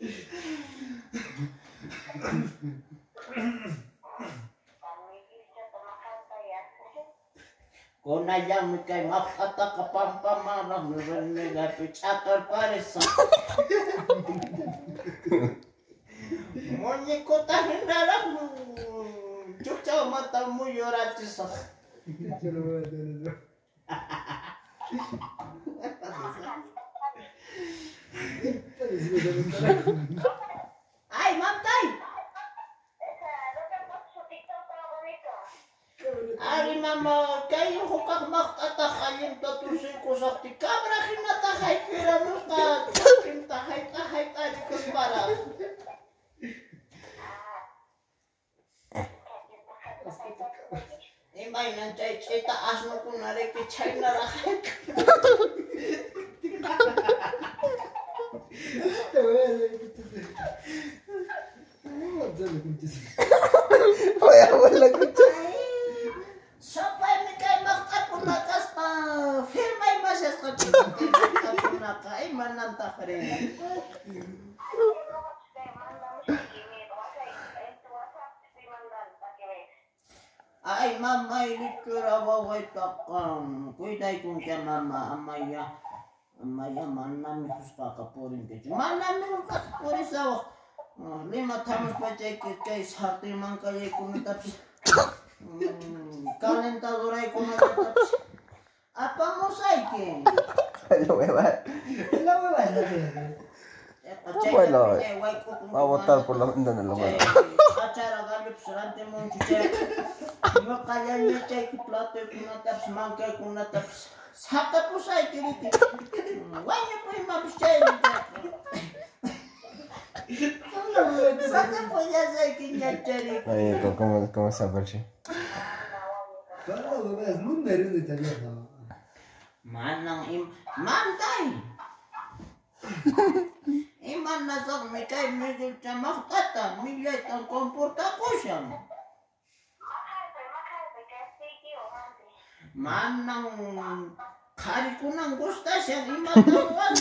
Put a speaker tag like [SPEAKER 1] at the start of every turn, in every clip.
[SPEAKER 1] Kona yang mikay makata kapampamarang nila pichakar paresa. Monyi ko tahin nalang chucha mata mo yorati sa. Ay, mamtay! Ari mama, kayo hukak makatakalin tatusin ko sa ti kamera kinatahay kira mo ka kintahay tadi kembara. Imay nancay taas mo kung narikichay na rahay.
[SPEAKER 2] Wala kucha.
[SPEAKER 1] Sampai ni kay makapunakas na firmay masas ko kapunaka ay mananta ka rin. Ay mama ilikura waway takam. Kuiday kung kaya mama amaya manami kus kakapurin ka. Manami kus kakapurin sa 5 tahun pajak kay sati man kay kumitapos. Calentadora y con apa mo saiki?
[SPEAKER 2] La hueva. Bueno, va a votar por la ventana la mano.
[SPEAKER 1] Achara galip surante mon chiche. Yo kayanya chay ki plato kuna taps mangka kuna taps. Saka po saiki riti. Wanya po imabis chay. Saka po ya saiki nyachari.
[SPEAKER 2] Ay, ¿cómo se aperche?
[SPEAKER 3] Kalau bebas número de teléfono.
[SPEAKER 1] Manang mantay. Iman na sa mikay medyo siya makata, milyay ang komporta ko siya. Manang kari ko nang gusta siya, iman tawan.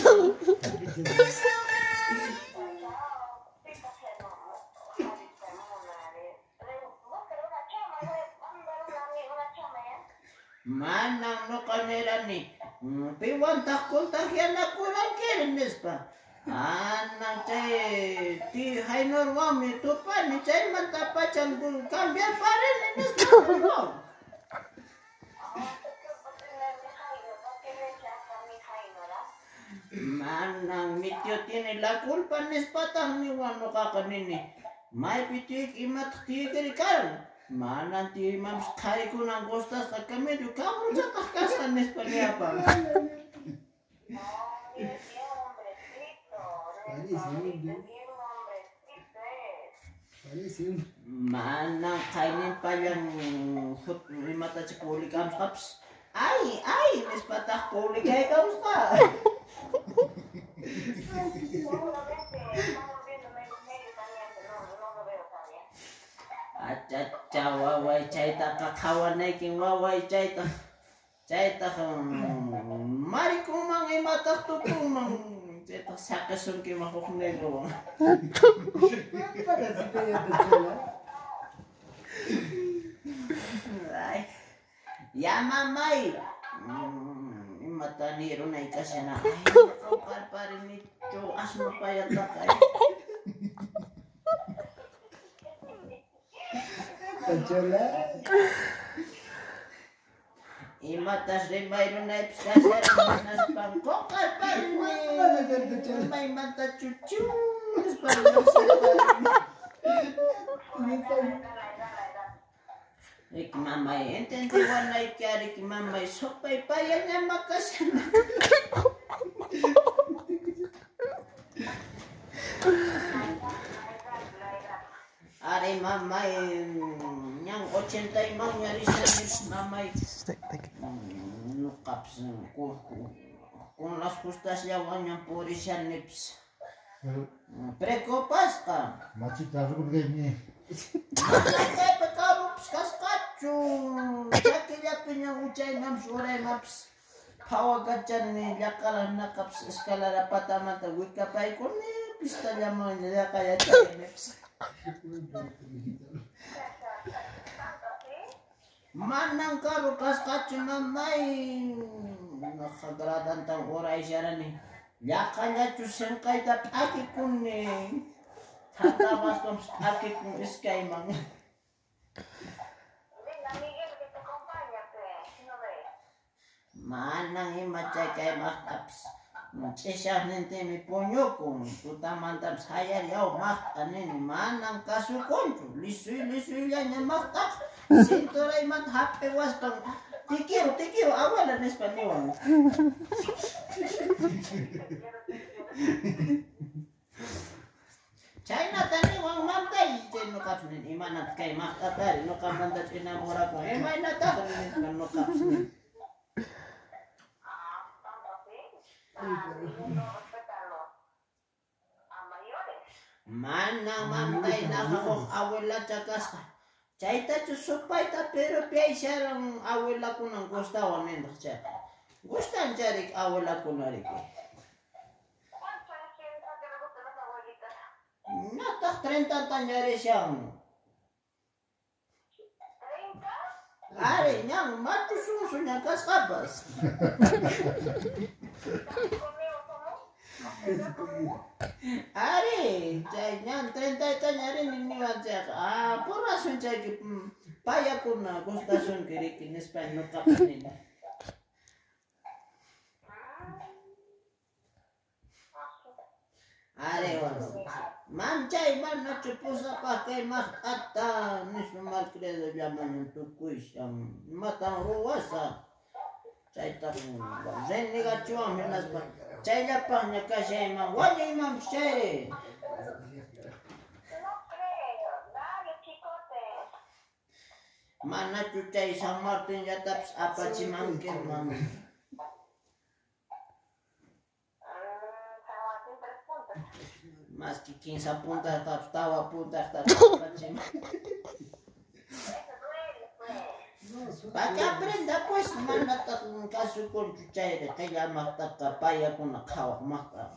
[SPEAKER 1] Manang no kanera ni piwan takkunta yan na kurang kirnes pa. Anang chay ti hainor wami tupa ni chay mantapacan kung cambiar pa rin ines pa. Manang mityo tiene la culpa nis patang ni wano kakanini. May pitik imat tigri karon. Manang ti mams kari ko ng gustas na kami do kamu sa takasan nis paniapang. Manang kainin pa yan mata si puli kams kaps. Ay, nis patah puli kay kams ka. Acha wawai caita kakawan na iking wawai caita mari kung mga imatak tutong mang caita sakasun ki makok negro. Ay, ya mamay imata niro na ikasya na ay nakapal pa rin ito asmo pa yata kay.
[SPEAKER 3] Pachola.
[SPEAKER 1] Imatas de mayroon na ipskasar manas pang kokal pa rin may mata chuchu pa rin Rik mamay, entendiwan na ikari ki mamay sopay pa yan na makasan. Are mamay yang 80 mang nyari sa mamay nukaps kung las kustas yawan yang puri siya nips prekopas ka
[SPEAKER 3] Machita rup gani.
[SPEAKER 1] kaya pagkarups kaskacho sakilya pinyang uchay mams uray maps pawagat dyan ni lakalan na kaps eskala na patamata wika pa ikon ni pista llaman ya kayak Timex. Manang karo kas kacu mamai nakagradan tang ora isyarat nih. Yakanya cusen kay dat aki kuning. Tata bastom aki kun iskai mang. Manang imacay kay maktaps. Cisah nente mi ponyokong, tuta mantap saya yau mak anen manang kasukoncu, lisui nya maktaps. Sintoray mat hape wastong tikiro awalan Espanyol. China tani wang mantai jen no kapnin imanat kay maktatari no kamandat inamora ko. May natakrin no kapnin. Manang mantai nakakong awela chakas. Chaita chusupaita pero piyay siyang awela ko ng gustawan nendak siya. Gustan jarik awela ko na rin. Natak 30 tanyari siyang. Are, niyang matususo niya kaskabas. Are, jay nyan 30 tanyari niniwan siya. Pura sun siya paya ko na gustasun kirikin Espanyol kapnin. Are, mancay man na chupusa pa kay makata nismal credo llaman yung tukuy siyang matang ruwasa. Chay tapong zen niga chuang minas pa. Chay lapang niya kasi imang wanya imam chay. Mana chuchay San Martin ya taps apa chimangkin mami. Más que 15 puntas, tawa puntas, para que aprenda pues, manata un caso con chuchaire, que ya mata capaya con la kawa mata.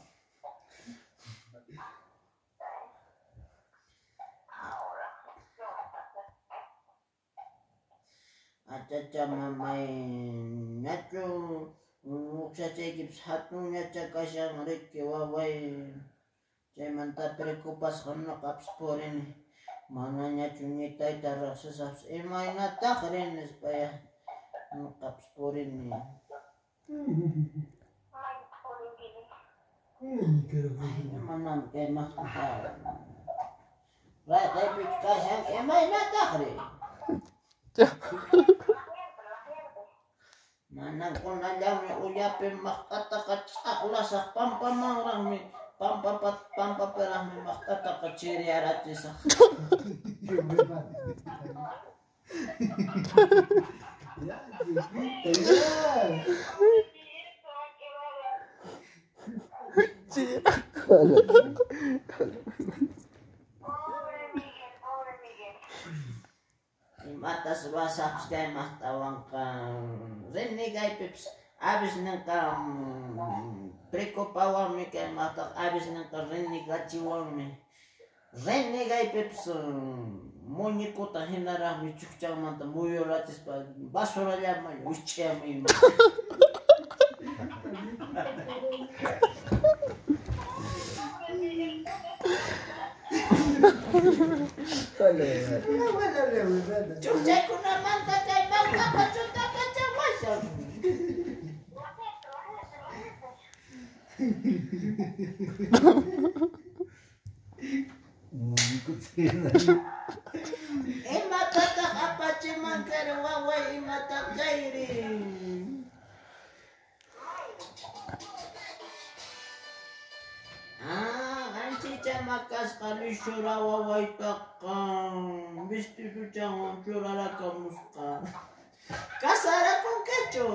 [SPEAKER 1] Achacha mamay, nacho, muchacha gips hatun nacha kasyang rike waway. Chay manta preocupas con no caps porin. Mananya chunita y tarasas. Imay na takrin es paya. No caps porin ni. Manam kay makita. Right, ay pikasang imay na takrin. Manang kung nalang uyapin makatakat akla sa pampamarang mi. Pampaperang mi makatakat chiri aratisa. Matas wasap kay mahtawang kang renegay pips abis nang kang preocupawan mi kay matak abis nang kang renegachiwan mi renegay pips moniko ta hinarah mi chukchang manta muyo ratis pa basura llaman uche mi. Chukchay ko naman tatay magkakachunta ka dyan wasap. Imatatak apache man karwaway imatak kairin. Anchicha makas kalishura waway takang bistitu changon churara kamuska. Kasara kong kecho.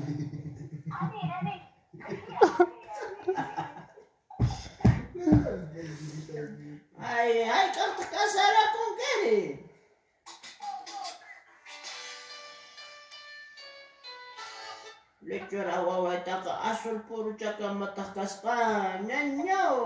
[SPEAKER 1] Ay, kasara kong kere. Pictura wawaytaqa asul puruchaqa mataqkasqa ñañaw.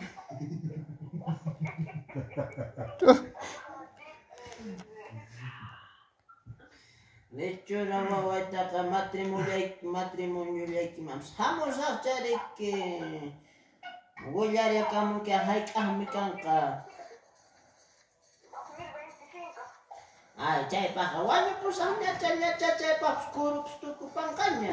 [SPEAKER 1] Pictura wawaytaqa matrimoniollaykiman hamusaqchariki. Willariakamunki hayk'aqmi kanqa. Ay, chaypaqa wañupusaq ñacha chaypaqpas kurupas tukupanqaña.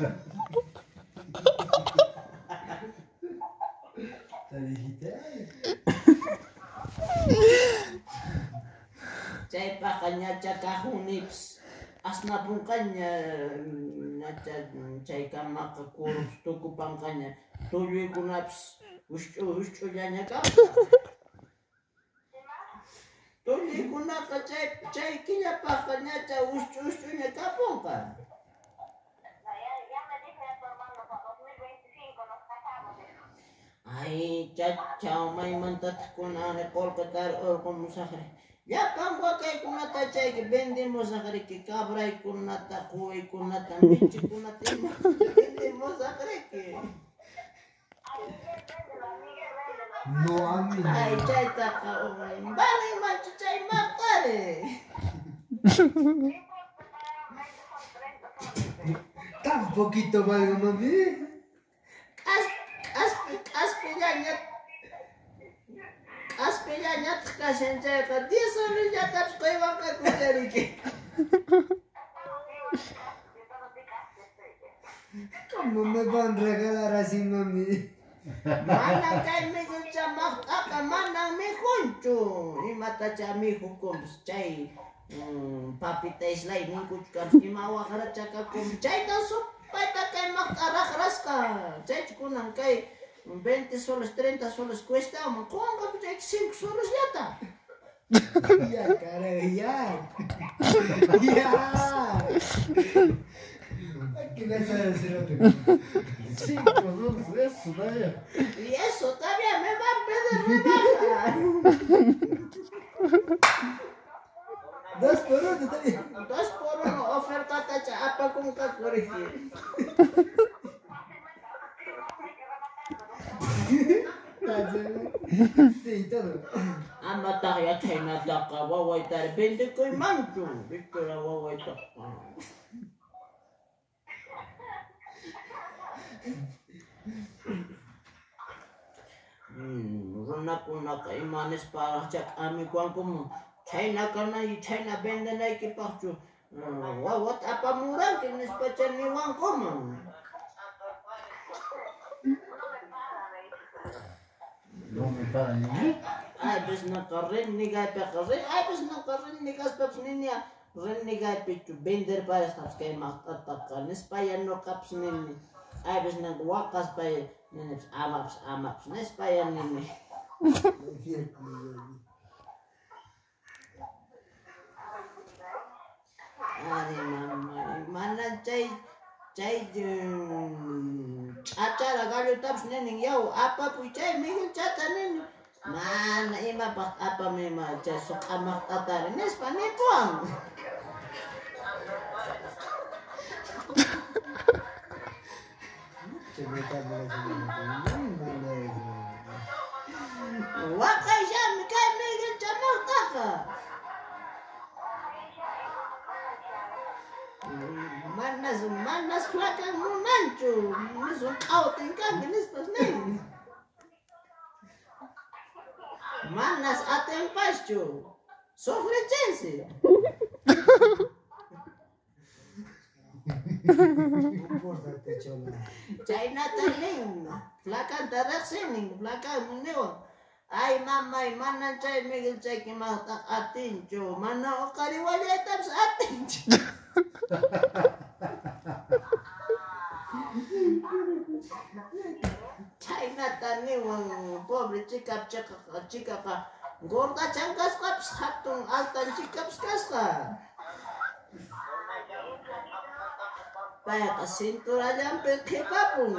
[SPEAKER 1] Chaypaqa ñacha kahunipas asnapunqaña ñacha chaykamaqa kurupas tukupanqaña. Tulluykunapas huch'ullaña kanqa. Tulluykunaqa chay killapaqa ñacha huch'uña kapunqa. Ay, chawmaymantataq kunani Colcatar urqumusaqri. Llapan wakaykunata chayki vendimusaqriki cabraykunata, quwaykunata, michikunata imata vendimusaqriki.
[SPEAKER 3] No, a mí no.
[SPEAKER 1] Ay, chaytaqa vale manchu chaymaqtari.
[SPEAKER 3] Tan poquito valgo, mami.
[SPEAKER 1] Aspillañata kashanchayqa 10 sonrillatapas quywanqa kuchariki.
[SPEAKER 3] ¿Cómo me van a regalar así, mami?
[SPEAKER 1] Manan kay Miguel chamaqtaqa manan mijunchu. Imatacha mijukumus chay papita islay ninkuchkans ima waqrachakumus chayta supayta kay maqta raqrasqa. Chaychikunan kay 20 soles, 30 soles cuesta, ¿cómo que 5 soles ya está?
[SPEAKER 3] Ya, caray, ya. Ya. ¿Qué vas a decir otro? 5 soles, eso, vaya.
[SPEAKER 1] Y eso todavía me va a pedir rebaja.
[SPEAKER 3] 2 por 1 también.
[SPEAKER 1] 2 por 1, oferta tacha, apa con corregir.
[SPEAKER 3] Sí, todo.
[SPEAKER 1] Amataq yachaynataqa wawaytari pendikuymanchu. Victoria wawaytaqa. Runakunaqa imanisparaq chak'amikuwankumun chayna vendenaykipaqchu wawata apamuranki nispacha niwankuman.
[SPEAKER 3] No me pagan ni.
[SPEAKER 1] Ay, pues no corren ni gaypeqa ay, pues no corren ni gaspapas niña ren ni gaypichu vender parasqapas kay maqtataqa nispaya nuqapas nini. Ay, pues no waqaspaya ninipas amapas nispaya nini. Ay, mamá, manan chay ch'achara gallutapas ninin yaw apapuy chay Miguel chata ninin. Mana imapaq apamima chay suq'amaqtatari nispa nipuwan. Waqayllami kay Miguel chamaqtaqa. Manas flacan munanchu. Nisun q'awtin kanki nispas nin. Manas atempaschu. Sufrichensi. Chaynata nin. Flacanta riqsinin. Flacan muniwan. Ay, mamay, manan chay Miguel chaykimaqtaq atinchu. Mana uqariwallaytapas atinchu. Chaynata niwan pobre chikaqa gorda chankasqapas hatun altan chikapas kasqa. Payqa cinturallanpi qhipapun.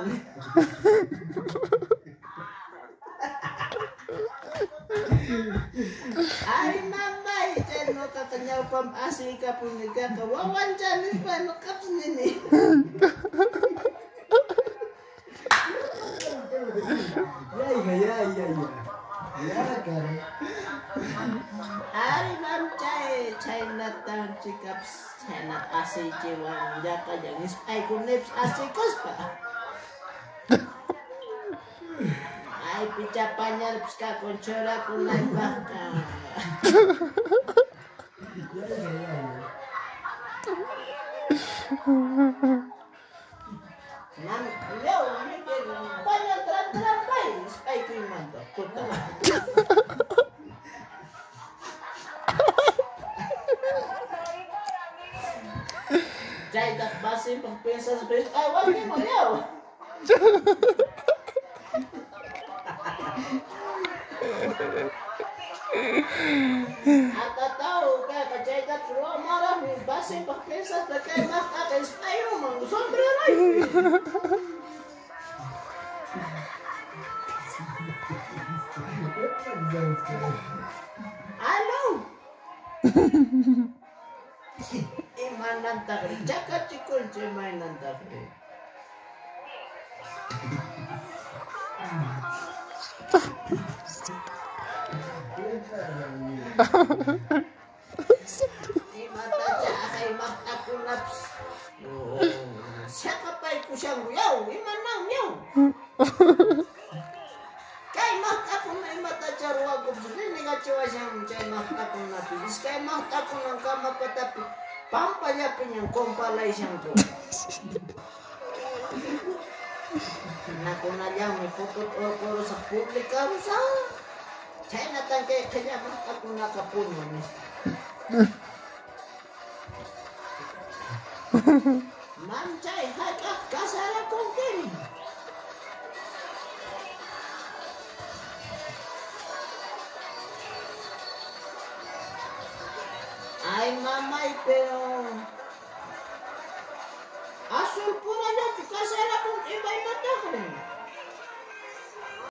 [SPEAKER 1] Ay, mamay, chay nuqaqa ñawpam asiykapunniqa wawancha nispa nuqapas nini. Hari mam cai natang cikap henak asih jiwa jaka jangis ay kunips asih kospa. Ay picapannya pska koncora kunai baka. Nam yo mikir banyak terang baik ay kuiman to kota. Jai tak basi pengpensa spes ay wagi mo yo. Ata tahu kaya kajai tak suruh marah ni basi pengpensa pakai mata kay ayo mang sombre lagi. Halo. Imanan takri, jakat cikul cemainan takri. Imata jakai mak aku naps. Siapa pai kusang yau, imanang yau. Kai mak aku na imata jarwa gubsuli ni gacewa siyang cai mak aku naps. Kai mak aku nang kama patapi. Pampanya pinyang kompalay siyang ko. Naku na diyang may pupot o sa publika sa. Saya natang kaya aku nakapuno ni. Ma'am chay hakak kasara kong kini. Ay mamay pero